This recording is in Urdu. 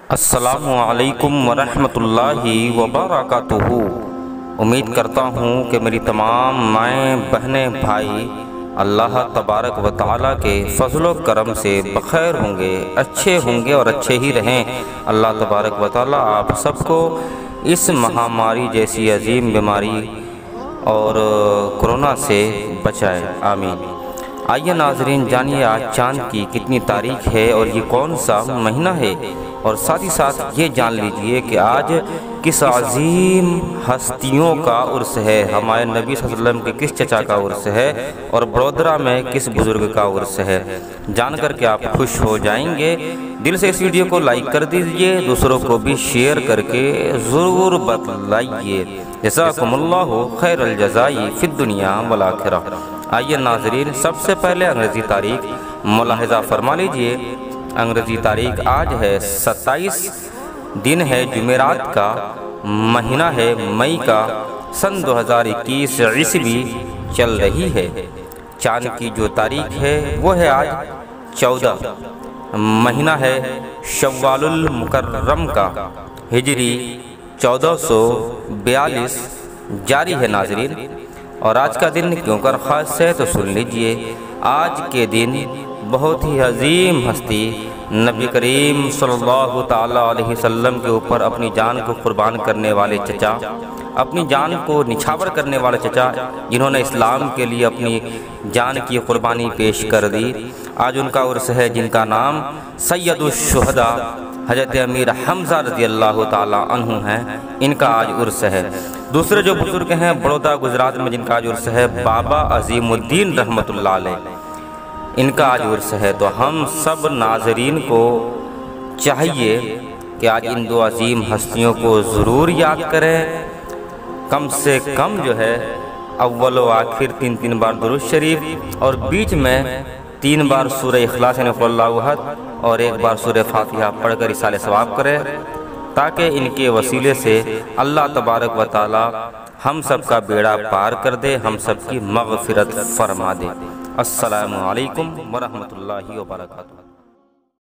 السلام علیکم ورحمۃ اللہ وبرکاتہ۔ امید کرتا ہوں کہ میری تمام مائیں بہنیں بھائی اللہ تبارک و تعالیٰ کے فضل و کرم سے بخیر ہوں گے، اچھے ہوں گے اور اچھے ہی رہیں۔ اللہ تبارک و تعالیٰ آپ سب کو اس مہاماری جیسی عظیم بیماری اور کرونا سے بچائے، آمین۔ آئیے ناظرین، جانیے آج چاند کی کتنی تاریخ ہے اور یہ کون سا مہینہ ہے، اور ساتھ ہی ساتھ یہ جان لیجئے کہ آج کس عظیم ہستیوں کا عرس ہے۔ ہمارے نبی صلی اللہ علیہ وسلم کے کس چچا کا عرس ہے اور بڑودرہ میں کس بزرگ کا عرس ہے۔ جان کر کے آپ خوش ہو جائیں گے۔ دل سے اس ویڈیو کو لائک کر دیجئے، دوسروں کو بھی شیئر کر کے ضرور بتلائیے۔ جزاکم اللہ خیر الجزائی فی الدنیا والآخرہ۔ آئیے ناظرین، سب سے پہلے انگریزی تاریخ ملاحظہ فرما لیجئے۔ انگریزی تاریخ آج ہے 27 دن ہے جمعرات کا، مہینہ ہے مئی کا، سن 2021 عیسوی چل رہی ہے۔ چاند کی جو تاریخ ہے وہ ہے آج 14، مہینہ ہے شوال المکرم کا، ہجری 1442 جاری ہے ناظرین۔ اور آج کا دن کیوں کر خاص ہے تو سن لیجئے۔ آج کے دن بہت ہی عظیم ہستی نبی کریم صلی اللہ تعالیٰ علیہ وسلم کے اوپر اپنی جان کو قربان کرنے والے چچا، اپنی جان کو نچھاور کرنے والے چچا، جنہوں نے اسلام کے لیے اپنی جان کی قربانی پیش کر دی، آج ان کا عرس ہے، جن کا نام سید الشہداء حضرت امیر حمزہ رضی اللہ تعالیٰ عنہ ہیں، ان کا آج عرس ہے۔ دوسرے جو بزرگ ہیں بڑودہ گجرات میں، جن کا آج عرس ہے بابا عظیم الدین رحمۃ اللہ علیہ، ان کا آج عرس ہے۔ تو ہم سب ناظرین کو چاہیے کہ آج ان دو عظیم ہستیوں کو ضرور یاد کریں، کم سے کم جو ہے اول و آخر تین بار درود شریف اور بیچ میں 3 بار سورہ اخلاص یعنی قل اللہ احد اور 1 بار سورہ فاتحہ پڑھ کر ایصال ثواب کریں، تاکہ ان کے وسیلے سے اللہ تبارک و تعالی ہم سب کا بیڑا پار کر دے، ہم سب کی مغفرت فرما دے۔ السلام علیکم ورحمۃ اللہ وبرکاتہ۔